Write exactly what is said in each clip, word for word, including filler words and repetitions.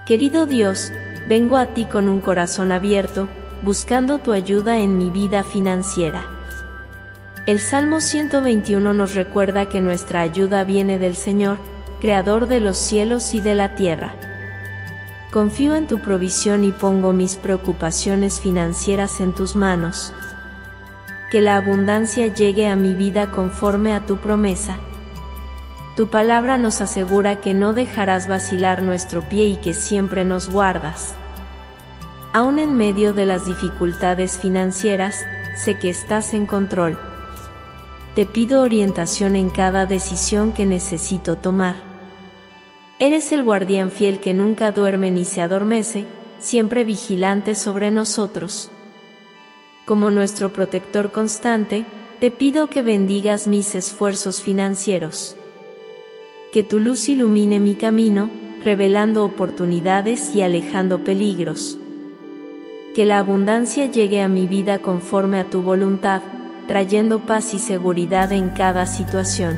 Querido Dios, vengo a ti con un corazón abierto, buscando tu ayuda en mi vida financiera. El Salmo ciento veintiuno nos recuerda que nuestra ayuda viene del Señor, Creador de los cielos y de la tierra. Confío en tu provisión y pongo mis preocupaciones financieras en tus manos. Que la abundancia llegue a mi vida conforme a tu promesa. Tu palabra nos asegura que no dejarás vacilar nuestro pie y que siempre nos guardas. Aún en medio de las dificultades financieras, sé que estás en control. Te pido orientación en cada decisión que necesito tomar. Eres el guardián fiel que nunca duerme ni se adormece, siempre vigilante sobre nosotros. Como nuestro protector constante, te pido que bendigas mis esfuerzos financieros. Que tu luz ilumine mi camino, revelando oportunidades y alejando peligros. Que la abundancia llegue a mi vida conforme a tu voluntad, trayendo paz y seguridad en cada situación.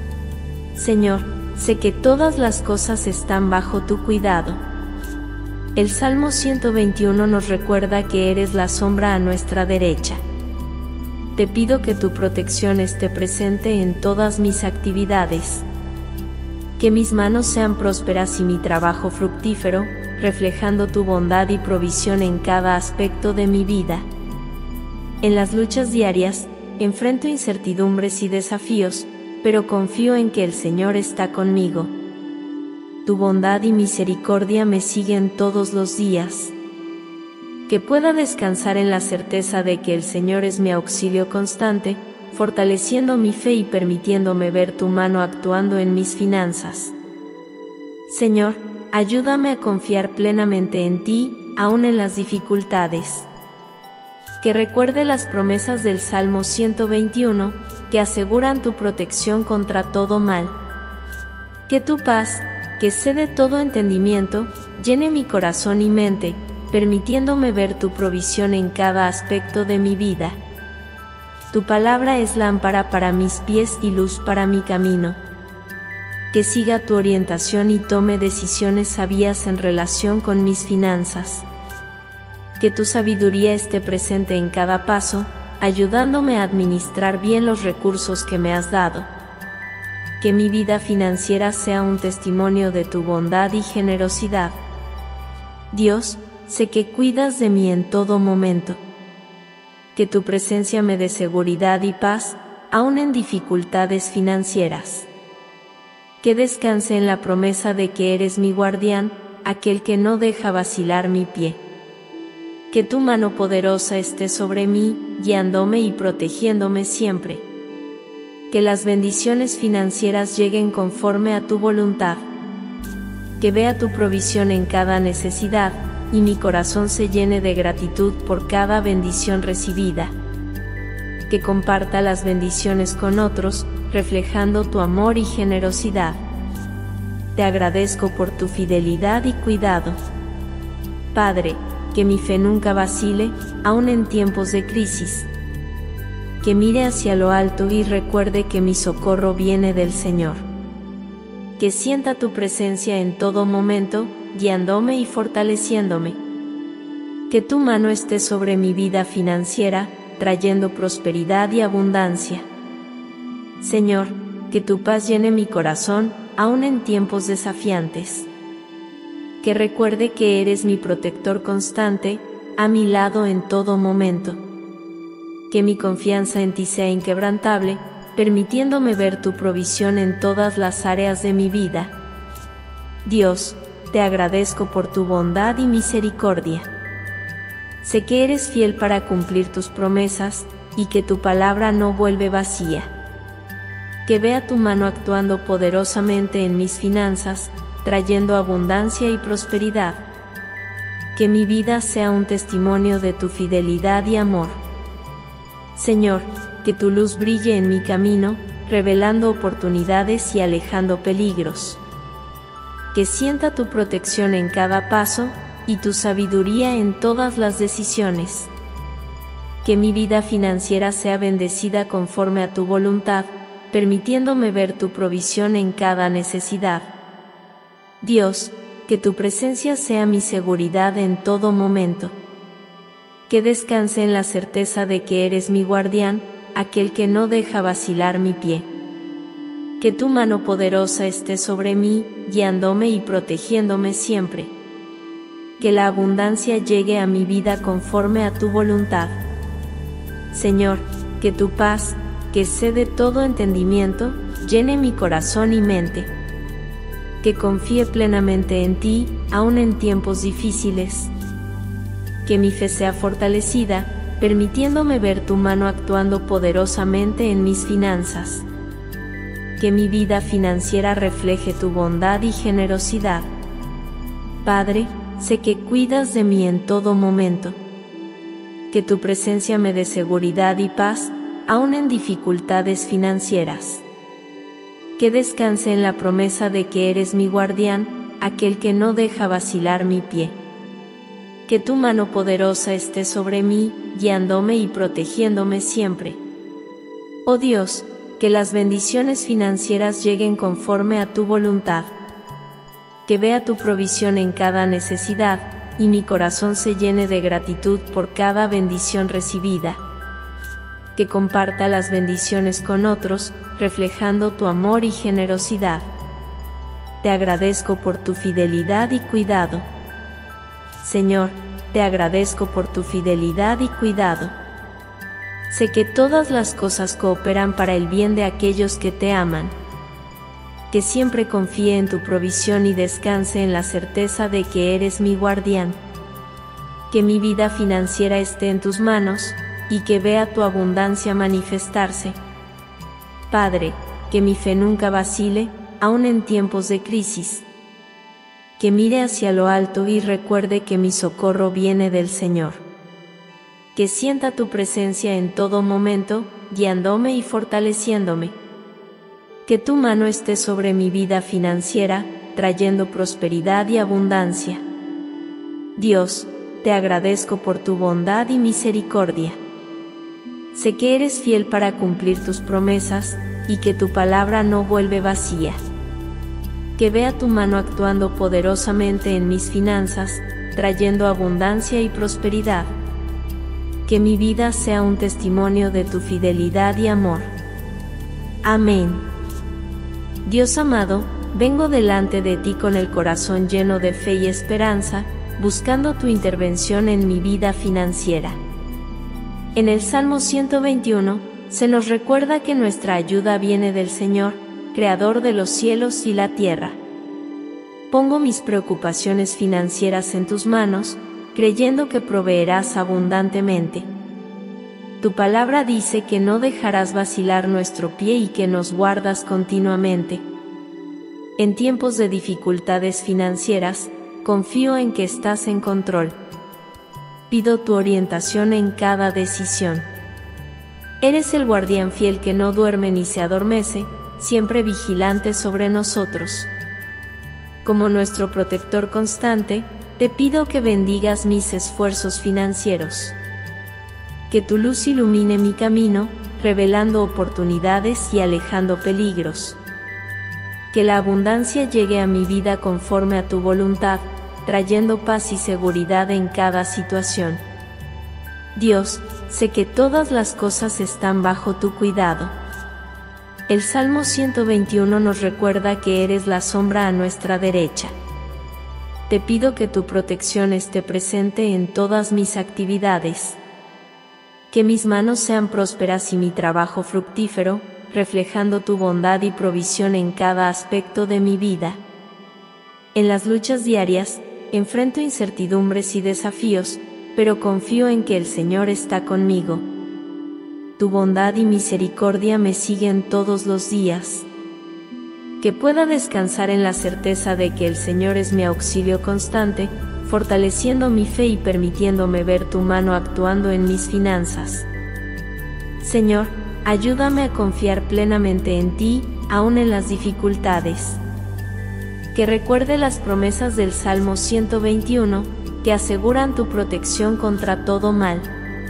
Señor, sé que todas las cosas están bajo tu cuidado. El Salmo ciento veintiuno nos recuerda que eres la sombra a nuestra derecha. Te pido que tu protección esté presente en todas mis actividades. Que mis manos sean prósperas y mi trabajo fructífero, reflejando tu bondad y provisión en cada aspecto de mi vida. En las luchas diarias, enfrento incertidumbres y desafíos, pero confío en que el Señor está conmigo. Tu bondad y misericordia me siguen todos los días. Que pueda descansar en la certeza de que el Señor es mi auxilio constante, fortaleciendo mi fe y permitiéndome ver tu mano actuando en mis finanzas. Señor, ayúdame a confiar plenamente en ti, aun en las dificultades. Que recuerde las promesas del Salmo ciento veintiuno, que aseguran tu protección contra todo mal. Que tu paz, que excede todo entendimiento, llene mi corazón y mente, permitiéndome ver tu provisión en cada aspecto de mi vida. Tu palabra es lámpara para mis pies y luz para mi camino. Que siga tu orientación y tome decisiones sabias en relación con mis finanzas. Que tu sabiduría esté presente en cada paso, ayudándome a administrar bien los recursos que me has dado. Que mi vida financiera sea un testimonio de tu bondad y generosidad. Dios, sé que cuidas de mí en todo momento. Que tu presencia me dé seguridad y paz, aun en dificultades financieras. Que descanse en la promesa de que eres mi guardián, aquel que no deja vacilar mi pie. Que tu mano poderosa esté sobre mí, guiándome y protegiéndome siempre. Que las bendiciones financieras lleguen conforme a tu voluntad. Que vea tu provisión en cada necesidad, y mi corazón se llene de gratitud por cada bendición recibida. Que comparta las bendiciones con otros, reflejando tu amor y generosidad. Te agradezco por tu fidelidad y cuidado. Padre, que mi fe nunca vacile, aun en tiempos de crisis. Que mire hacia lo alto y recuerde que mi socorro viene del Señor. Que sienta tu presencia en todo momento, guiándome y fortaleciéndome. Que tu mano esté sobre mi vida financiera, trayendo prosperidad y abundancia. Señor, que tu paz llene mi corazón, aun en tiempos desafiantes. Que recuerde que eres mi protector constante, a mi lado en todo momento. Que mi confianza en ti sea inquebrantable, permitiéndome ver tu provisión en todas las áreas de mi vida. Dios, te agradezco por tu bondad y misericordia. Sé que eres fiel para cumplir tus promesas, y que tu palabra no vuelve vacía. Que vea tu mano actuando poderosamente en mis finanzas, trayendo abundancia y prosperidad. Que mi vida sea un testimonio de tu fidelidad y amor. Señor, que tu luz brille en mi camino, revelando oportunidades y alejando peligros. Que sienta tu protección en cada paso, y tu sabiduría en todas las decisiones. Que mi vida financiera sea bendecida conforme a tu voluntad, permitiéndome ver tu provisión en cada necesidad. Dios, que tu presencia sea mi seguridad en todo momento. Que descanse en la certeza de que eres mi guardián, aquel que no deja vacilar mi pie. Que tu mano poderosa esté sobre mí, guiándome y protegiéndome siempre. Que la abundancia llegue a mi vida conforme a tu voluntad. Señor, que tu paz, que excede todo entendimiento, llene mi corazón y mente. Que confíe plenamente en ti, aun en tiempos difíciles. Que mi fe sea fortalecida, permitiéndome ver tu mano actuando poderosamente en mis finanzas. Que mi vida financiera refleje tu bondad y generosidad. Padre, sé que cuidas de mí en todo momento. Que tu presencia me dé seguridad y paz, aun en dificultades financieras. Que descanse en la promesa de que eres mi guardián, aquel que no deja vacilar mi pie. Que tu mano poderosa esté sobre mí, guiándome y protegiéndome siempre. Oh Dios, que las bendiciones financieras lleguen conforme a tu voluntad. Que vea tu provisión en cada necesidad, y mi corazón se llene de gratitud por cada bendición recibida. Que comparta las bendiciones con otros, reflejando tu amor y generosidad. Te agradezco por tu fidelidad y cuidado. Señor, te agradezco por tu fidelidad y cuidado. Sé que todas las cosas cooperan para el bien de aquellos que te aman. Que siempre confíe en tu provisión y descanse en la certeza de que eres mi guardián. Que mi vida financiera esté en tus manos, y que vea tu abundancia manifestarse. Padre, que mi fe nunca vacile, aun en tiempos de crisis. Que mire hacia lo alto y recuerde que mi socorro viene del Señor. Que sienta tu presencia en todo momento, guiándome y fortaleciéndome. Que tu mano esté sobre mi vida financiera, trayendo prosperidad y abundancia. Dios, te agradezco por tu bondad y misericordia. Sé que eres fiel para cumplir tus promesas, y que tu palabra no vuelve vacía. Que vea tu mano actuando poderosamente en mis finanzas, trayendo abundancia y prosperidad. Que mi vida sea un testimonio de tu fidelidad y amor. Amén. Dios amado, vengo delante de ti con el corazón lleno de fe y esperanza, buscando tu intervención en mi vida financiera. En el Salmo ciento veintiuno, se nos recuerda que nuestra ayuda viene del Señor, Creador de los cielos y la tierra. Pongo mis preocupaciones financieras en tus manos, creyendo que proveerás abundantemente. Tu palabra dice que no dejarás vacilar nuestro pie y que nos guardas continuamente. En tiempos de dificultades financieras, confío en que estás en control. Pido tu orientación en cada decisión. Eres el guardián fiel que no duerme ni se adormece, siempre vigilante sobre nosotros. Como nuestro protector constante, te pido que bendigas mis esfuerzos financieros. Que tu luz ilumine mi camino, revelando oportunidades y alejando peligros. Que la abundancia llegue a mi vida conforme a tu voluntad, trayendo paz y seguridad en cada situación. Dios, sé que todas las cosas están bajo tu cuidado. El Salmo ciento veintiuno nos recuerda que eres la sombra a nuestra derecha. Te pido que tu protección esté presente en todas mis actividades. Que mis manos sean prósperas y mi trabajo fructífero, reflejando tu bondad y provisión en cada aspecto de mi vida. En las luchas diarias, enfrento incertidumbres y desafíos, pero confío en que el Señor está conmigo. Tu bondad y misericordia me siguen todos los días. Que pueda descansar en la certeza de que el Señor es mi auxilio constante, fortaleciendo mi fe y permitiéndome ver tu mano actuando en mis finanzas. Señor, ayúdame a confiar plenamente en ti, aun en las dificultades. Que recuerde las promesas del Salmo ciento veintiuno, que aseguran tu protección contra todo mal.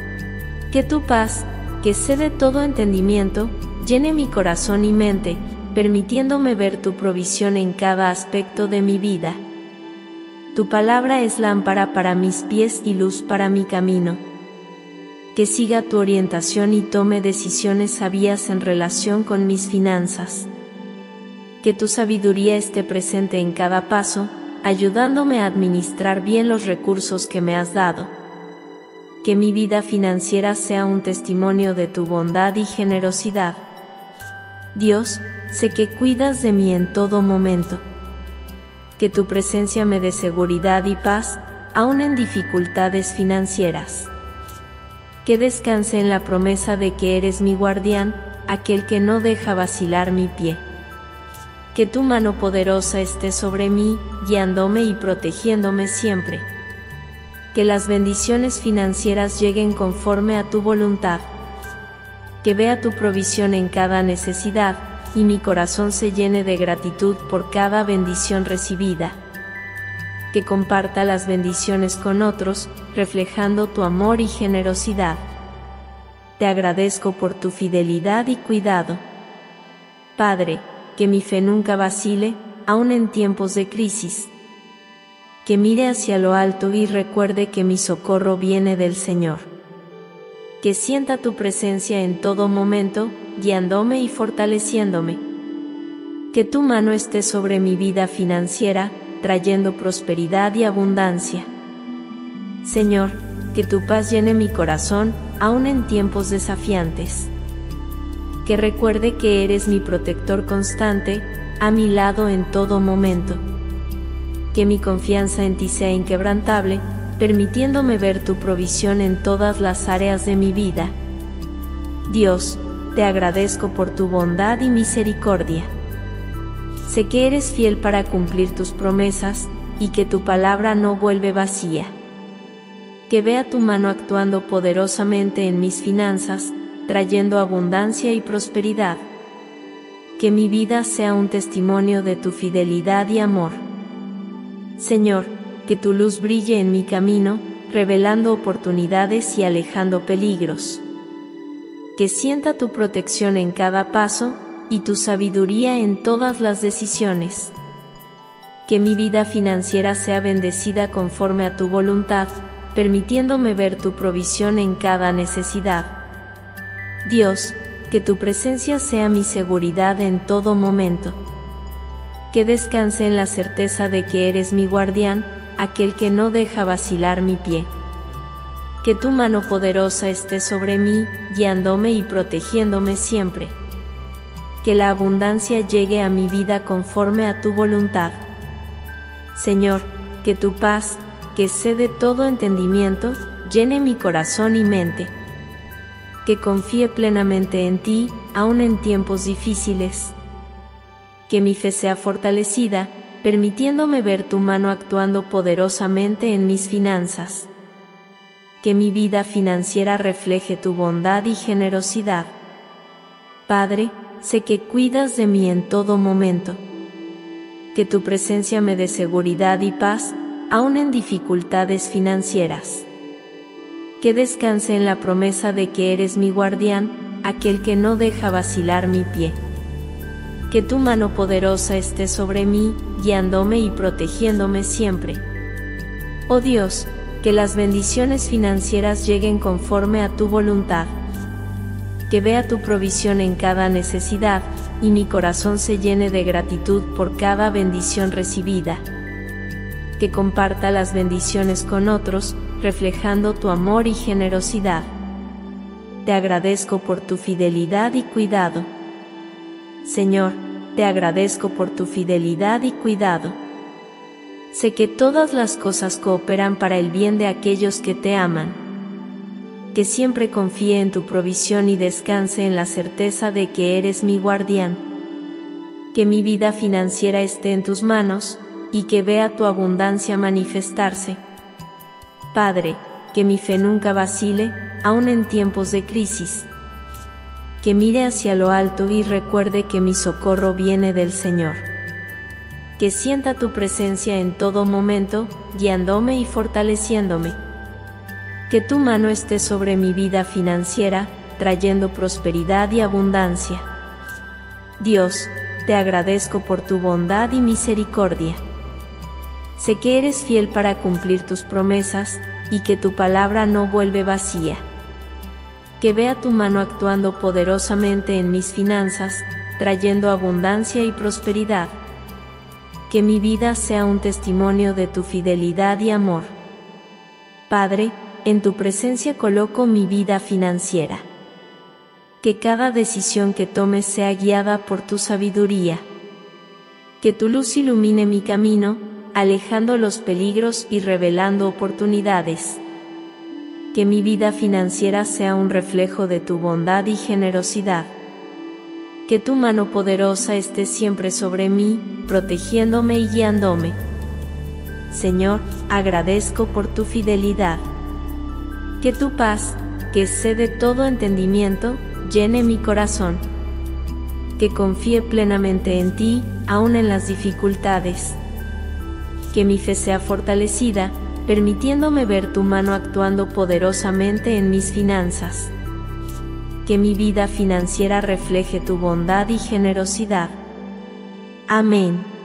Que tu paz, que excede todo entendimiento, llene mi corazón y mente, permitiéndome ver tu provisión en cada aspecto de mi vida. Tu palabra es lámpara para mis pies y luz para mi camino. Que siga tu orientación y tome decisiones sabias en relación con mis finanzas. Que tu sabiduría esté presente en cada paso, ayudándome a administrar bien los recursos que me has dado. Que mi vida financiera sea un testimonio de tu bondad y generosidad. Dios, sé que cuidas de mí en todo momento. Que tu presencia me dé seguridad y paz, aun en dificultades financieras. Que descanse en la promesa de que eres mi guardián, aquel que no deja vacilar mi pie. Que tu mano poderosa esté sobre mí, guiándome y protegiéndome siempre. Que las bendiciones financieras lleguen conforme a tu voluntad. Que vea tu provisión en cada necesidad, y mi corazón se llene de gratitud por cada bendición recibida. Que comparta las bendiciones con otros, reflejando tu amor y generosidad. Te agradezco por tu fidelidad y cuidado. Padre, que mi fe nunca vacile, aun en tiempos de crisis. Que mire hacia lo alto y recuerde que mi socorro viene del Señor. Que sienta tu presencia en todo momento, guiándome y fortaleciéndome. Que tu mano esté sobre mi vida financiera, trayendo prosperidad y abundancia. Señor, que tu paz llene mi corazón, aun en tiempos desafiantes. Que recuerde que eres mi protector constante, a mi lado en todo momento. Que mi confianza en ti sea inquebrantable, permitiéndome ver tu provisión en todas las áreas de mi vida. Dios, te agradezco por tu bondad y misericordia. Sé que eres fiel para cumplir tus promesas, y que tu palabra no vuelve vacía. Que vea tu mano actuando poderosamente en mis finanzas, trayendo abundancia y prosperidad. Que mi vida sea un testimonio de tu fidelidad y amor. Señor, que tu luz brille en mi camino, revelando oportunidades y alejando peligros. Que sienta tu protección en cada paso, y tu sabiduría en todas las decisiones. Que mi vida financiera sea bendecida conforme a tu voluntad, permitiéndome ver tu provisión en cada necesidad. Dios, que tu presencia sea mi seguridad en todo momento. Que descanse en la certeza de que eres mi guardián, aquel que no deja vacilar mi pie. Que tu mano poderosa esté sobre mí, guiándome y protegiéndome siempre. Que la abundancia llegue a mi vida conforme a tu voluntad. Señor, que tu paz, que excede todo entendimiento, llene mi corazón y mente. Que confíe plenamente en ti, aun en tiempos difíciles. Que mi fe sea fortalecida, permitiéndome ver tu mano actuando poderosamente en mis finanzas. Que mi vida financiera refleje tu bondad y generosidad. Padre, sé que cuidas de mí en todo momento. Que tu presencia me dé seguridad y paz, aun en dificultades financieras. Que descanse en la promesa de que eres mi guardián, aquel que no deja vacilar mi pie. Que tu mano poderosa esté sobre mí, guiándome y protegiéndome siempre. Oh Dios, que las bendiciones financieras lleguen conforme a tu voluntad. Que vea tu provisión en cada necesidad, y mi corazón se llene de gratitud por cada bendición recibida. Que comparta las bendiciones con otros, reflejando tu amor y generosidad. Te agradezco por tu fidelidad y cuidado. Señor, te agradezco por tu fidelidad y cuidado. Sé que todas las cosas cooperan para el bien de aquellos que te aman. Que siempre confíe en tu provisión y descanse en la certeza de que eres mi guardián. Que mi vida financiera esté en tus manos, y que vea tu abundancia manifestarse. Padre, que mi fe nunca vacile, aun en tiempos de crisis. Que mire hacia lo alto y recuerde que mi socorro viene del Señor. Que sienta tu presencia en todo momento, guiándome y fortaleciéndome. Que tu mano esté sobre mi vida financiera, trayendo prosperidad y abundancia. Dios, te agradezco por tu bondad y misericordia. Sé que eres fiel para cumplir tus promesas, y que tu palabra no vuelve vacía. Que vea tu mano actuando poderosamente en mis finanzas, trayendo abundancia y prosperidad. Que mi vida sea un testimonio de tu fidelidad y amor. Padre, en tu presencia coloco mi vida financiera. Que cada decisión que tome sea guiada por tu sabiduría. Que tu luz ilumine mi camino, alejando los peligros y revelando oportunidades. Que mi vida financiera sea un reflejo de tu bondad y generosidad. Que tu mano poderosa esté siempre sobre mí, protegiéndome y guiándome. Señor, agradezco por tu fidelidad. Que tu paz, que excede todo entendimiento, llene mi corazón. Que confíe plenamente en ti, aun en las dificultades. Que mi fe sea fortalecida, permitiéndome ver tu mano actuando poderosamente en mis finanzas. Que mi vida financiera refleje tu bondad y generosidad. Amén.